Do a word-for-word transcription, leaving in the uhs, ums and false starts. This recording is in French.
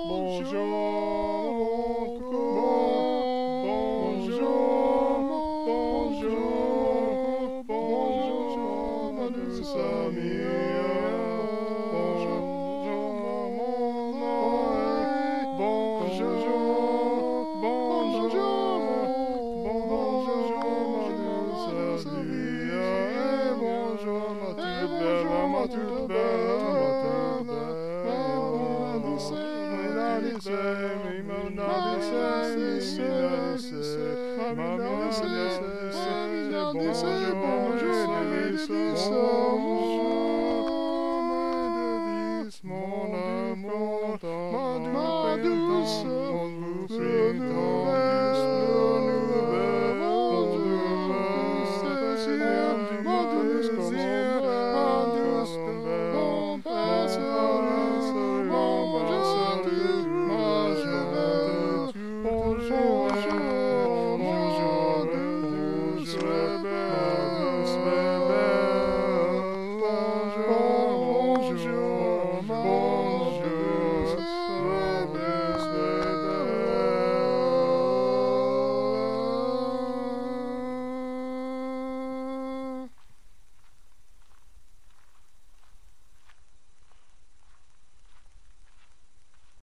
bonjour, bonjour, bonjour, bonjour, ma douce amie. Bonjour, mon oreille. Bonjour, bonjour, bonjour, ma douce amie. Et bonjour, ma toute belle, ma toute belle, ma toute belle. Bonjour, bonjour,